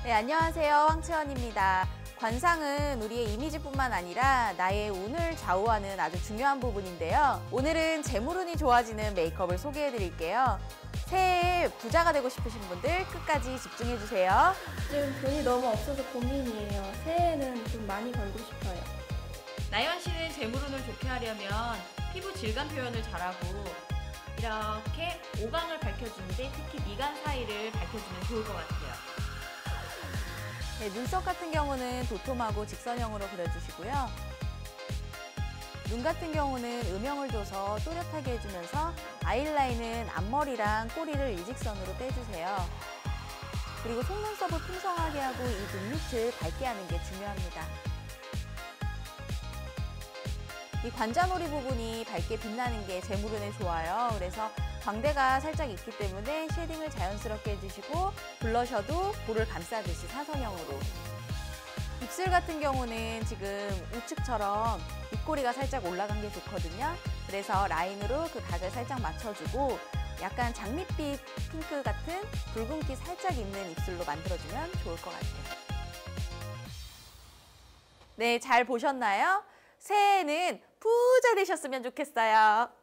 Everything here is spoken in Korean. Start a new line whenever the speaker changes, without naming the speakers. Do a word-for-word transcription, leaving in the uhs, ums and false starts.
네, 안녕하세요. 황채원입니다. 관상은 우리의 이미지뿐만 아니라 나의 운을 좌우하는 아주 중요한 부분인데요. 오늘은 재물운이 좋아지는 메이크업을 소개해 드릴게요. 새해에 부자가 되고 싶으신 분들 끝까지 집중해 주세요.
요즘 돈이 너무 없어서 고민이에요. 새해에는 좀 많이 벌고 싶어요.
나연 씨는 재물운을 좋게 하려면 피부 질감 표현을 잘하고 이렇게 오강을 밝혀주는데 특히 미간 사이를 밝혀주면 좋을 것 같아요.
네, 눈썹 같은 경우는 도톰하고 직선형으로 그려주시고요. 눈 같은 경우는 음영을 줘서 또렷하게 해주면서 아이라인은 앞머리랑 꼬리를 일직선으로 빼주세요. 그리고 속눈썹을 풍성하게 하고 이 눈 밑을 밝게 하는 게 중요합니다. 이 관자놀이 부분이 밝게 빛나는 게 재물운에 좋아요. 그래서 광대가 살짝 있기 때문에 쉐딩을 자연스럽게 해주시고 블러셔도 볼을 감싸듯이 사선형으로. 입술 같은 경우는 지금 우측처럼 입꼬리가 살짝 올라간 게 좋거든요. 그래서 라인으로 그 각을 살짝 맞춰주고 약간 장밋빛 핑크 같은 붉은기 살짝 있는 입술로 만들어주면 좋을 것 같아요. 네, 잘 보셨나요? 새해에는 부자 되셨으면 좋겠어요.